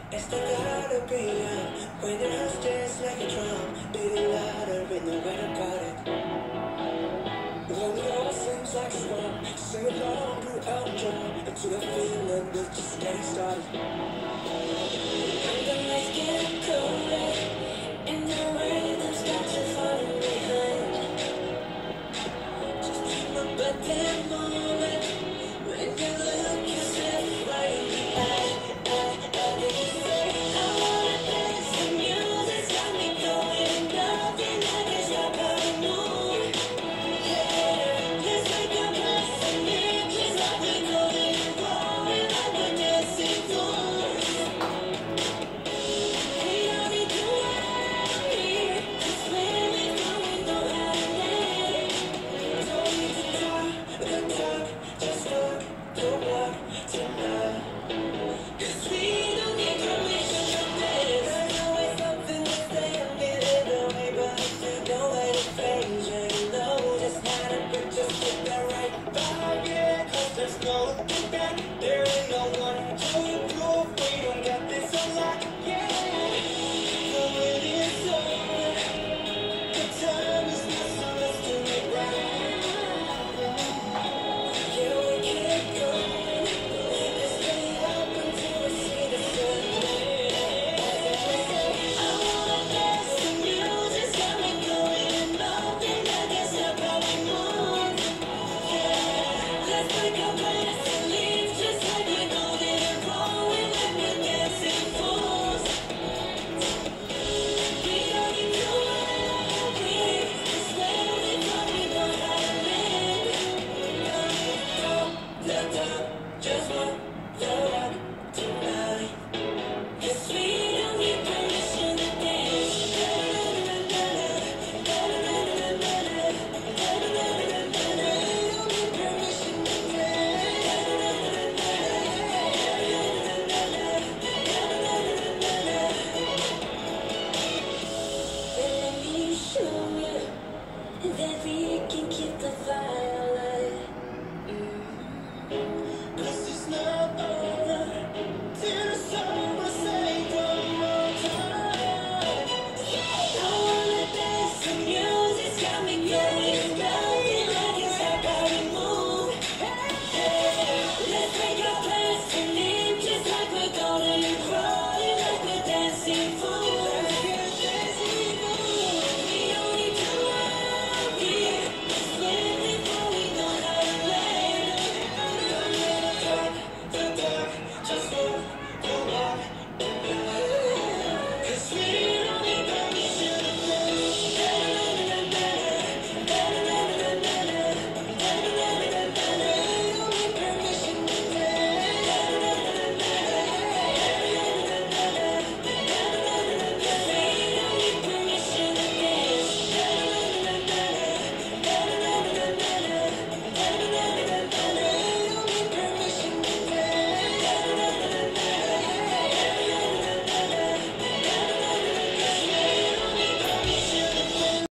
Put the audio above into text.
It's the gotta be young. When your house just like a drum, beating louder with nowhere to guard it. When it all seems like fun, sing along throughout the drum, into the feeling we're just getting started. And the nights get colder, and the rhythm's got you falling behind. Just dream about that moment when you look yourself right in the eye. There ain't no one to improve. We don't got this a lot.